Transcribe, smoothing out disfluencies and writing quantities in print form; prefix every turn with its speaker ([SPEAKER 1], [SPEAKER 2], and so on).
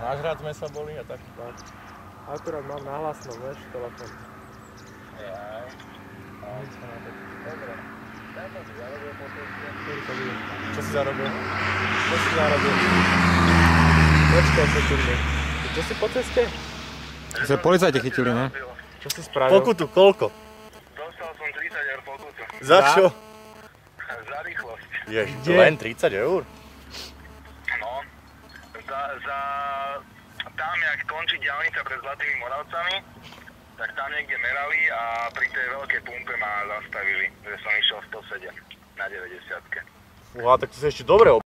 [SPEAKER 1] Nážrať sme sa boli a tak.
[SPEAKER 2] Akurát mám nahlasno, vieš, telefón.
[SPEAKER 1] Jaj.
[SPEAKER 2] Nič sa na to.
[SPEAKER 1] Dobre. Ja som si zarobil po ceste.
[SPEAKER 2] Čo si zarobil? Počkaj sekundu. Čo si po ceste?
[SPEAKER 3] Čo sa policajti chytili, ne?
[SPEAKER 2] Čo si spravil?
[SPEAKER 1] Pokutu, koľko?
[SPEAKER 4] Dostal som 30 eur pokutu.
[SPEAKER 1] Za čo?
[SPEAKER 4] Za rýchlosť.
[SPEAKER 1] Ježiš,
[SPEAKER 2] Kde?
[SPEAKER 1] len 30 eur?
[SPEAKER 4] No. Za... Tam, jak končí diaľnica pred Zlatými Moravcami, tak tam niekde merali a pri tej veľkej pumpe ma zastavili, že som išiel 107 na 90.
[SPEAKER 1] Fúha, tak to si ešte dobre